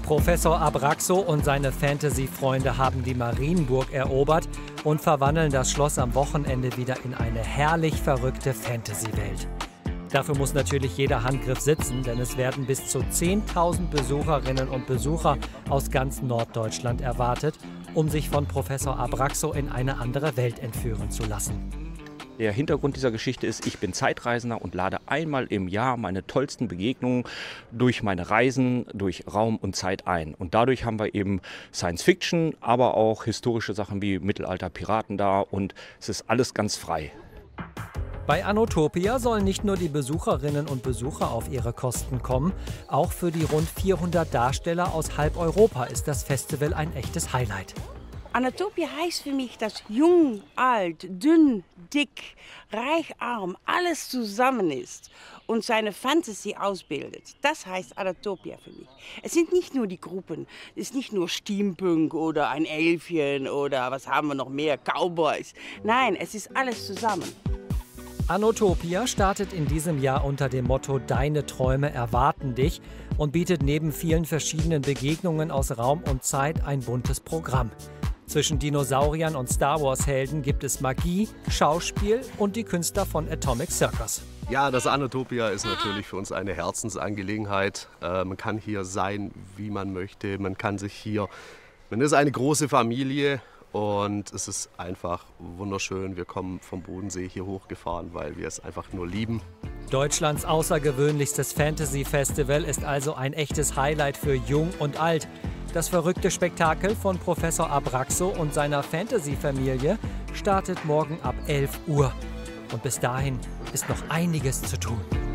Professor Abraxo und seine Fantasy-Freunde haben die Marienburg erobert und verwandeln das Schloss am Wochenende wieder in eine herrlich verrückte Fantasy-Welt. Dafür muss natürlich jeder Handgriff sitzen, denn es werden bis zu 10.000 Besucherinnen und Besucher aus ganz Norddeutschland erwartet, um sich von Professor Abraxo in eine andere Welt entführen zu lassen. Der Hintergrund dieser Geschichte ist, ich bin Zeitreisender und lade einmal im Jahr meine tollsten Begegnungen durch meine Reisen, durch Raum und Zeit ein. Und dadurch haben wir eben Science Fiction, aber auch historische Sachen wie Mittelalter-Piraten da und es ist alles ganz frei. Bei Anotopia sollen nicht nur die Besucherinnen und Besucher auf ihre Kosten kommen, auch für die rund 400 Darsteller aus halb Europa ist das Festival ein echtes Highlight. Anotopia heißt für mich, dass jung, alt, dünn, dick, reich, arm, alles zusammen ist und seine Fantasie ausbildet. Das heißt Anotopia für mich. Es sind nicht nur die Gruppen, es ist nicht nur Steampunk oder ein Elfchen oder was haben wir noch mehr, Cowboys. Nein, es ist alles zusammen. Anotopia startet in diesem Jahr unter dem Motto Deine Träume erwarten dich und bietet neben vielen verschiedenen Begegnungen aus Raum und Zeit ein buntes Programm. Zwischen Dinosauriern und Star-Wars-Helden gibt es Magie, Schauspiel und die Künstler von Atomic Circus. Ja, das Anotopia ist natürlich für uns eine Herzensangelegenheit. Man kann hier sein, wie man möchte. Man ist eine große Familie und es ist einfach wunderschön. Wir kommen vom Bodensee hier hochgefahren, weil wir es einfach nur lieben. Deutschlands außergewöhnlichstes Fantasy-Festival ist also ein echtes Highlight für Jung und Alt. Das verrückte Spektakel von Professor Abraxo und seiner Fantasy-Familie startet morgen ab 11 Uhr. Und bis dahin ist noch einiges zu tun.